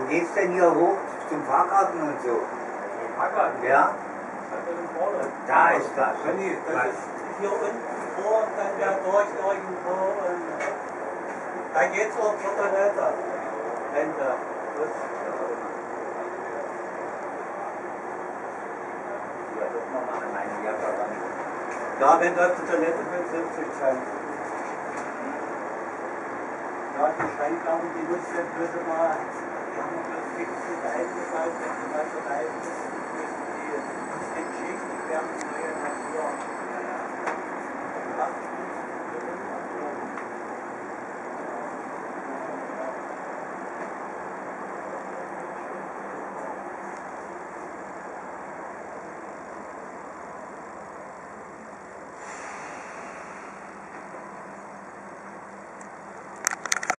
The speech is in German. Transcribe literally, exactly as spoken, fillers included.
geht's denn hier hoch zum Fahrgarten und so? Zum Fahrgarten? Ja? Da ist das. Nee, das ist hier unten vor und dann ja durch irgendwo und da geht's auch zur Toilette. Wenn du das Ja, das machen wir meine Jacke ran. ja, wenn du auf die Toilette willst, sitzt du schon. Ja, die Scheinklappen, die nutzt du bloß immer, die haben bloß fix mit eingebaut, wenn du mal so rein bist, müssen die nicht entschieden werden.